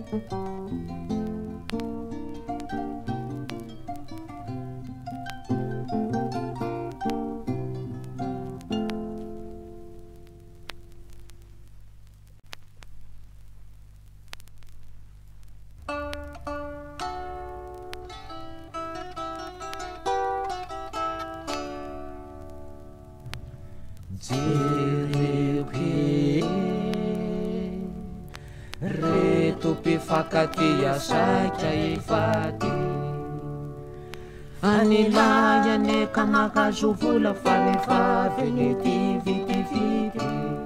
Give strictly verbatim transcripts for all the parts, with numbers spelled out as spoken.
Jiripi reto mpifankatia saika ifady anilayane ka makazo vola fanefavenitivitividy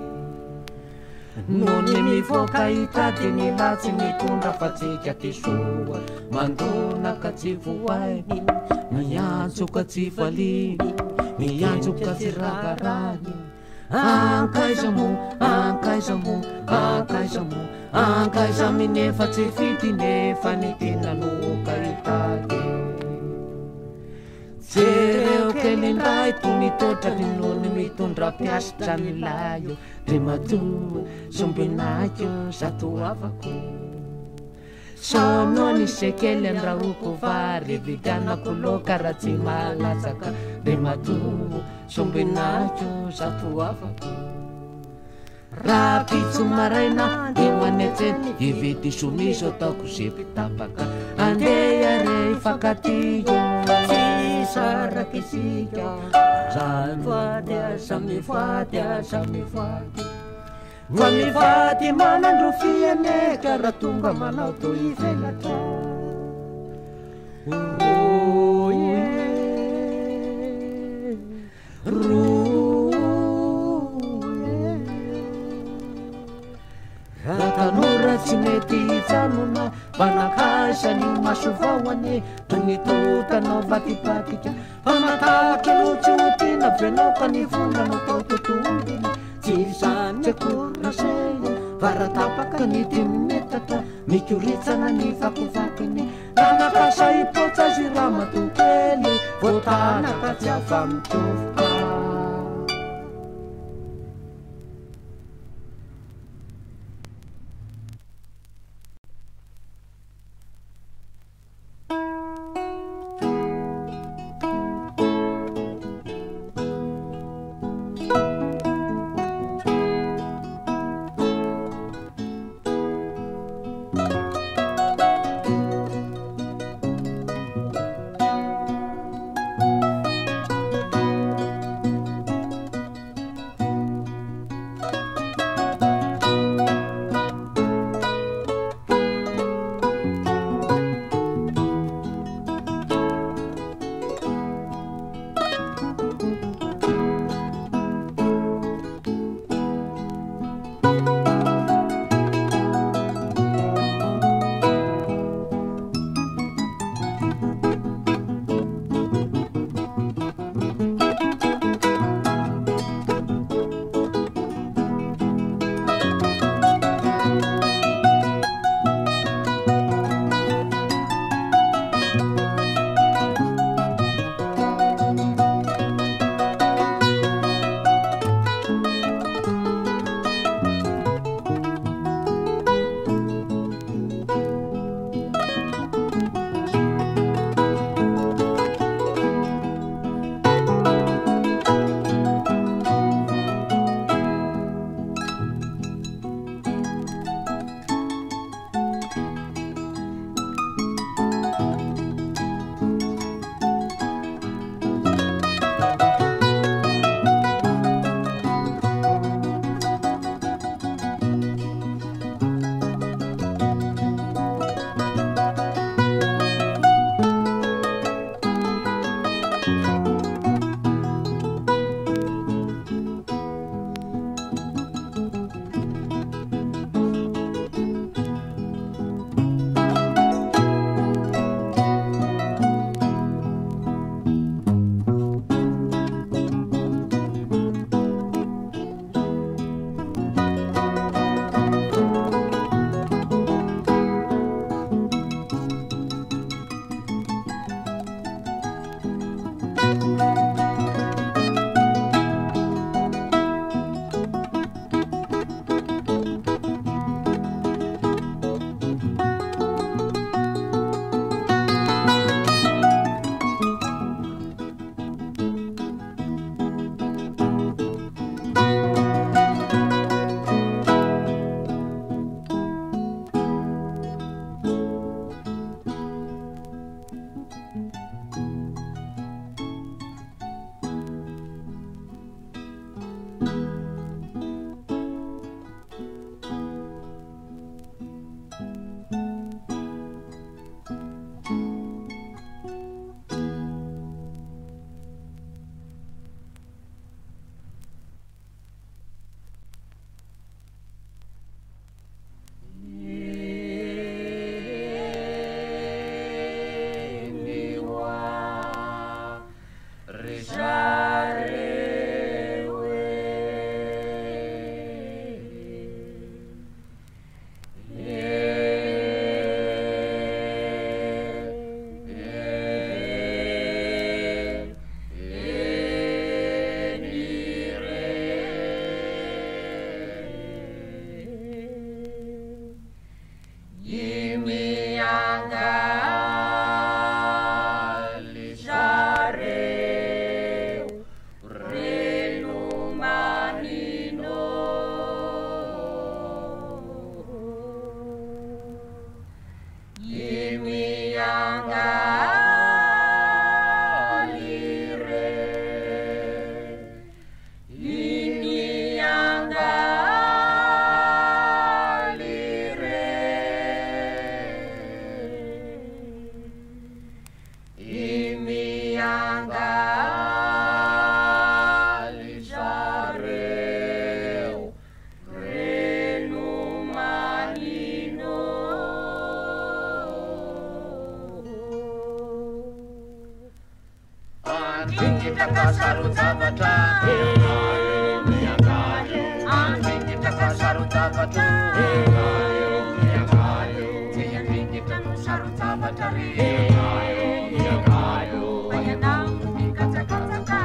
nony mivoaka hitady ny latsy mitondra fatsika ty soa mandonaka tsy voainy miantsoka tsy valiny miantsoka tsy raharany ankaiza mo ankaiza mo ankaiza mo ankaiza minefa tsy fity nefa ny tenanoka hitady jereo kely ndray toy mitotra linony mitondra piasitra ny layo dre matoa sombinakyo zato avako somnony sekely andrahoko vary vidianako loka raha tsy malatsaka dre matoa sombinakyo zato avako raha pitso maraina eo anetseny ividy somiso ataoko zepitapaka andeha re ifakatiyo saraky isika zany voady asa mivady asa mivady fa mivady manandro fianeka raha tonga manao to ivelatra roye roye raha tanora tsy mety hijanona vanakaisany masovaoane toy ny totanao vatipatika famataky lotsotina venao ka ny vonanao tao totombiny tsy zany akoraseny varatapaka ny dimimetatra mikoritsana ny vakovakiny nanakasa ipotsa zy raha matokely voatanaka tsy ava mitovoka Mingitaka sarutavatra Mingitaka sarutavatra Tia mingitaka sarutavatra Bayanang mikata-kataka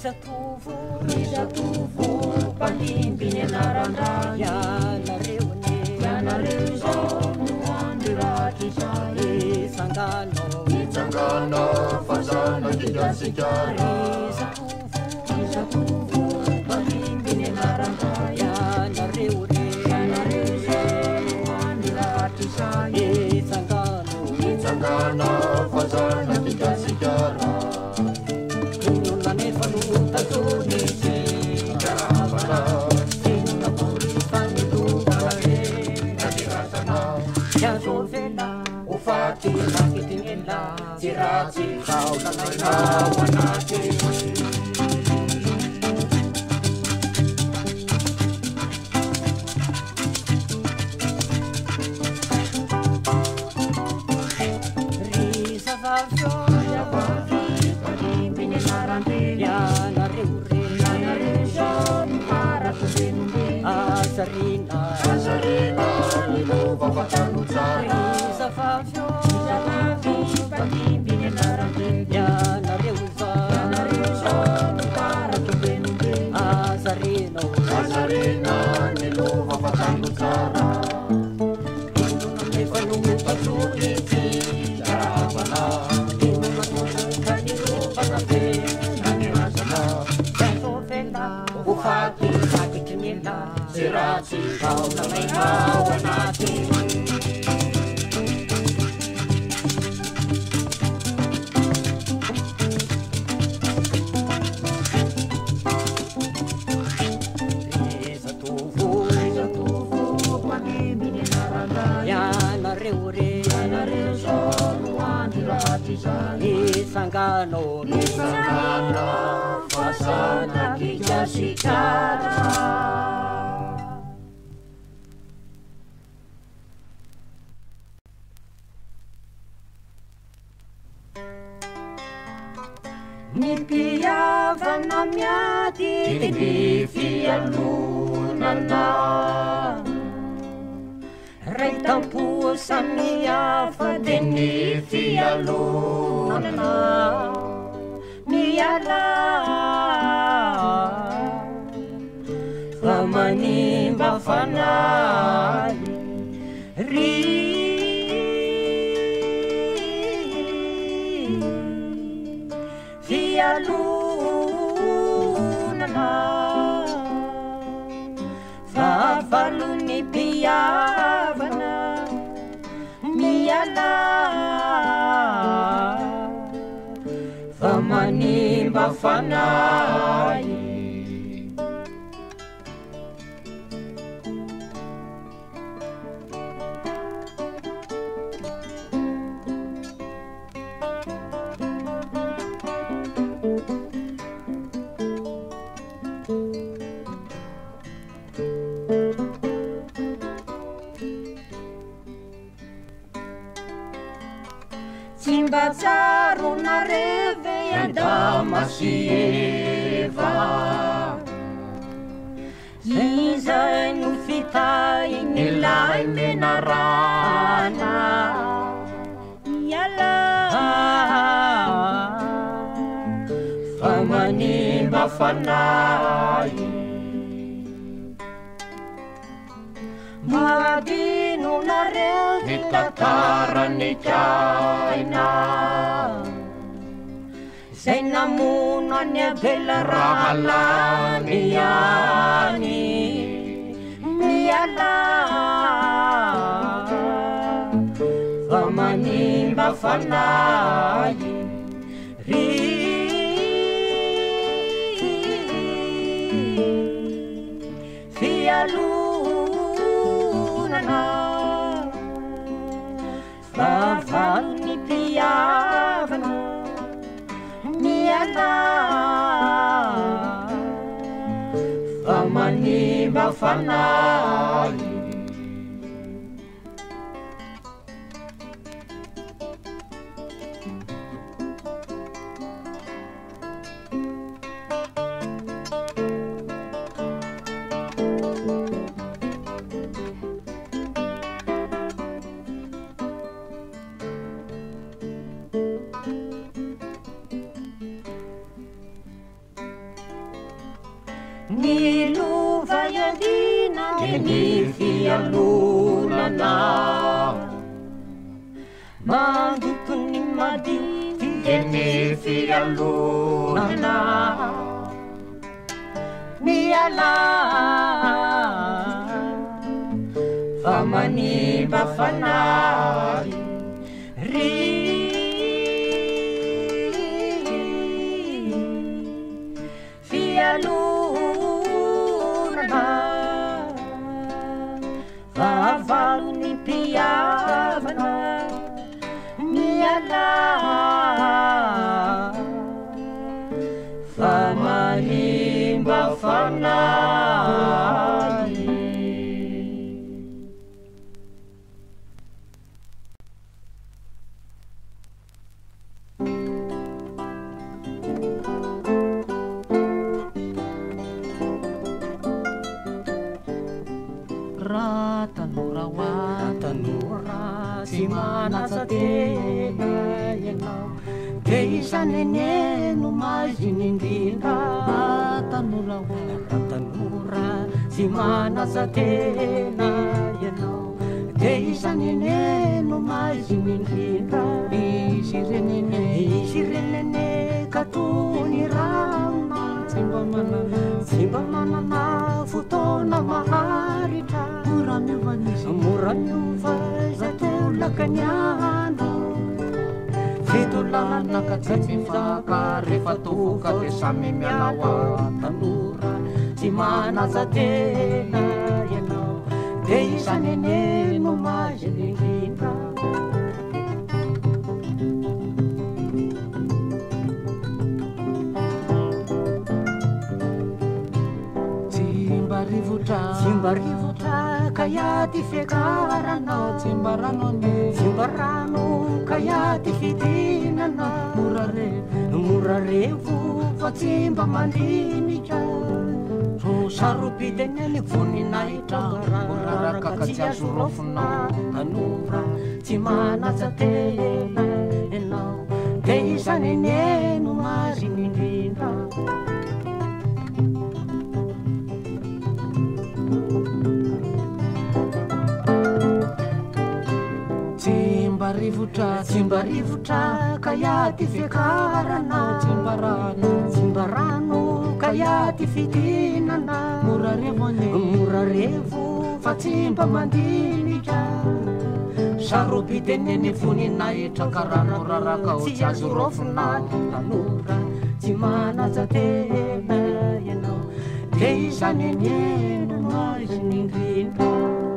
Risatovo, risatovo, palimbiny anaran-drano ianareo ne ianareo zao no andiraty izay itsangano itsangana fazanakigasikara risatovo, risatovo, palimbiny anaran-drano ianareo ne ianareo zao no andiraty izay itsangano itsangana fazanakigasikara Tiraci kau lanai kawanati Risa vavyo ya vavi palimbiny narante yana reure yana reusho para tubenumbe Azarina Azarina ilova vatanutsari Risa vavyo ya vavi palimbiny narante yana reuza yana reusho para tubenumbe Azarina Azarina ilova vatanutsara Inunam nefanungu patsuliti Ufati sakit nila sirasi kau lanai kawanati Risatovo, risatovo, palimbiny anaran-drano ianareo ianareo zao no andiraty izay itsangano itsangana fasanakigasikara Ny mpihavana miady ny fialonana Ray tampo samy hafa de ny fialonana Miala fa manimba fanahy ry fialonana fa valony mpihavana miala fa manimba fanahy Simbatsaro na reve Adama sy Eva Izay no fitainy lay menarana Iala fa manimba fanahy Madino nareo ny tantarany kaina Zay namono any abela raha lany any Miala fa manimba fanahy ry fialonana fa valony mpihavana miala fa manimba fanahy Ny lova ialina dia ny fialonana, mandoko ny madio dia ny fialonana, miala fa manimba fanahy ry fialonana, vavalo ny mpiavana miala fa manimba fanahy. Ra tanora wa tanora tsy manatsateha ianao, dia isaneneno maziny indrindra. Tanora wa tanora tsy manatsateha ianao, dia isaneneno maziny indrindra. Isy renene isy renene katony rama, tsy mba manana tsy mba manana fotoana maharitra. Mora miova nisy mora miova zatolaka ny andro, fitolana ka tsy mifaka rehefa toka dia samy miala. Tanora tsy manatsateha ianao, dia isaneneno maziny indrindra. Tsy mba rivotra ka iaty fiakaranao, tsy mba rano tsy mba rano ka iaty fidinana. Mora revo mora revo fa tsy mba mandinika, ro saropiteneny voninahitra moraraka ka tsy azo rofonao. Tanora tsy manatsateha ianao, dia isaneneno maziny indrindra. Rivotra tsy mba rivotra ka iaty fiakaranao, tsy mba rano tsy mba rano ka iaty fidinana. Mora revo mora revo fa tsy mba mandinika, saropiteneny voninahitra ka rano raraka ho tsy azo rofonao. Tanora tsy manatsateha ianao, dia isaneneno maziny indrindra.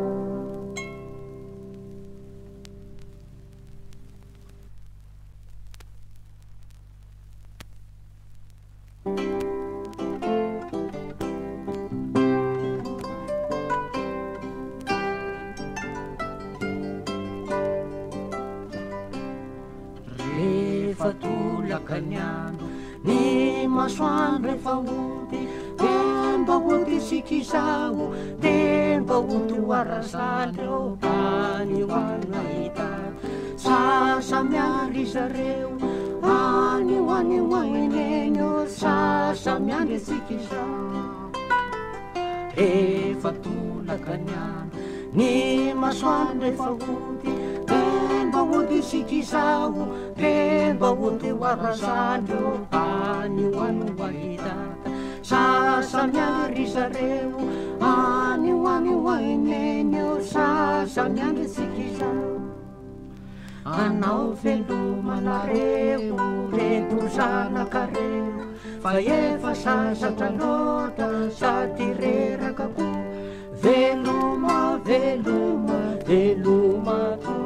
Ny masoandro efa ody dia mba ody sikizao, dia mba ody oarasandreo any hoanahita. Sasa miandry zareo any hoany hoainenyo, sasa miandry sikizao. Efa tolaka ny andro ny masoandro efa ody, mba ody sikizao, dia mba ody oarasandreo any hoany hoahita. Sasa miandry zareo any hoany hoainenyo, sasa miandry sikizao. Anao velomanareo reto zanakareo, fa efa sasatra loatra sady reraka ko. Veloma veloma veloma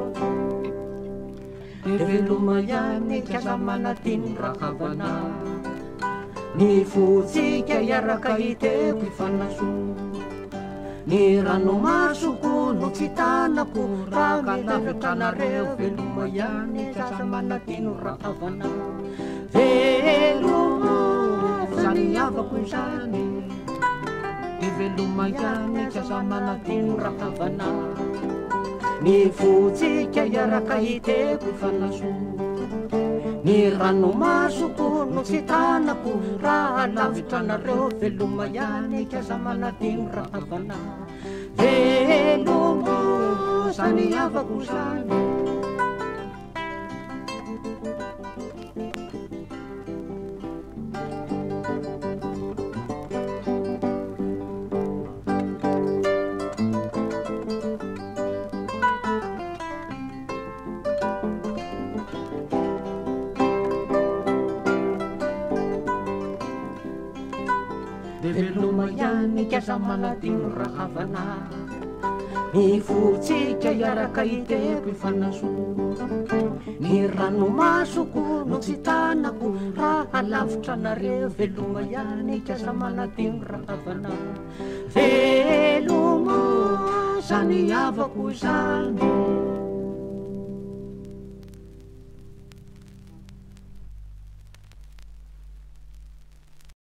dia veloma ihany kasa manatiny rakavana, ny fotsika iaraka hiteko ifanaso. Ny ranomasoko no tsy tanako raha mitavitranareo, veloma ihany kasa manatiny rakavana. Veloma zany havako izany, ny veloma ihany kasa manatiny rakavana, ny fotsika iaraka hiteko ifanaso. Ny ranomasoko no tsy tanako raha lavitra nareo veloma ihany kasa manadino rahavana velomo zany havako zany veloma ihany kasa manadino rahavana ny fotsika iaraka iteko ifanaso ny ranomasoko no tsy tanako raha lavitra nareo veloma ihany kasa manadino rahavana velomo zany havako zany